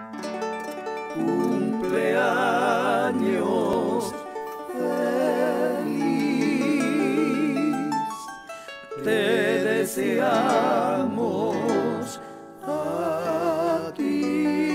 Cumpleaños feliz, te deseamos a ti.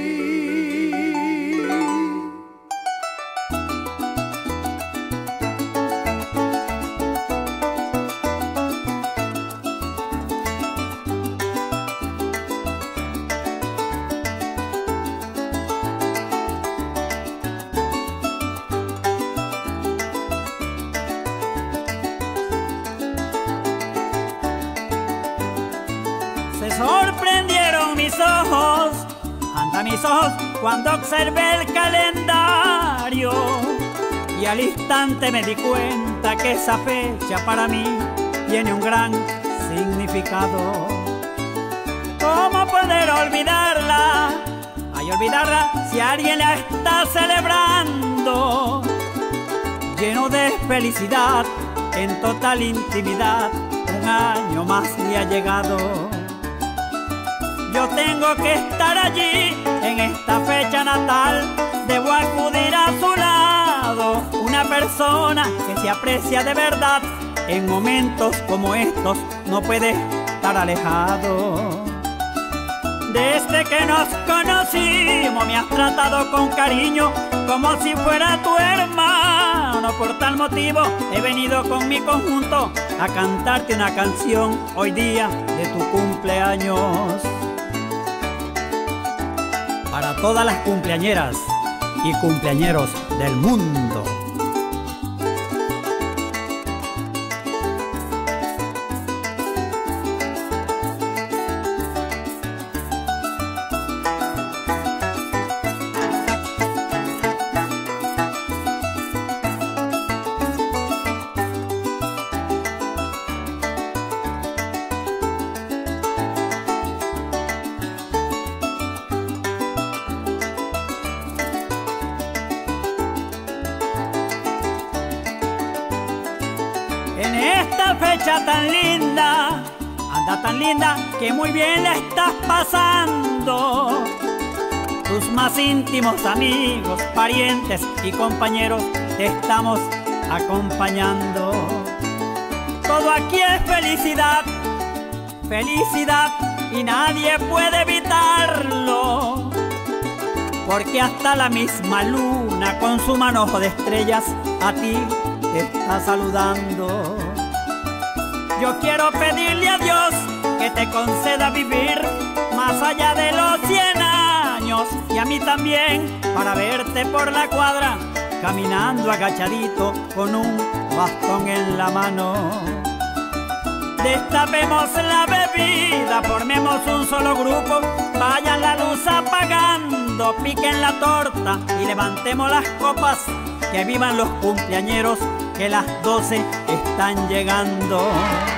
Se sorprendieron mis ojos, ante mis ojos, cuando observé el calendario, y al instante me di cuenta que esa fecha para mí tiene un gran significado. ¿Cómo poder olvidarla? Ay, olvidarla si alguien la está celebrando, lleno de felicidad, en total intimidad, un año más me ha llegado. Yo tengo que estar allí en esta fecha natal, debo acudir a su lado, una persona que se aprecia de verdad, en momentos como estos no puede estar alejado. Desde que nos conocimos me has tratado con cariño, como si fuera tu hermano. Por tal motivo he venido con mi conjunto a cantarte una canción hoy día de tu cumpleaños. Para todas las cumpleañeras y cumpleañeros del mundo. En esta fecha tan linda, anda tan linda que muy bien la estás pasando. Tus más íntimos amigos, parientes y compañeros te estamos acompañando. Todo aquí es felicidad, felicidad, y nadie puede evitarlo, porque hasta la misma luna con su manojo de estrellas a ti te está saludando. Yo quiero pedirle a Dios que te conceda vivir más allá de los 100 años, y a mí también, para verte por la cuadra caminando agachadito con un bastón en la mano. Destapemos la bebida, formemos un solo grupo, vayan la luz apagando, piquen la torta y levantemos las copas. Que vivan los cumpleañeros, que las 12 están llegando.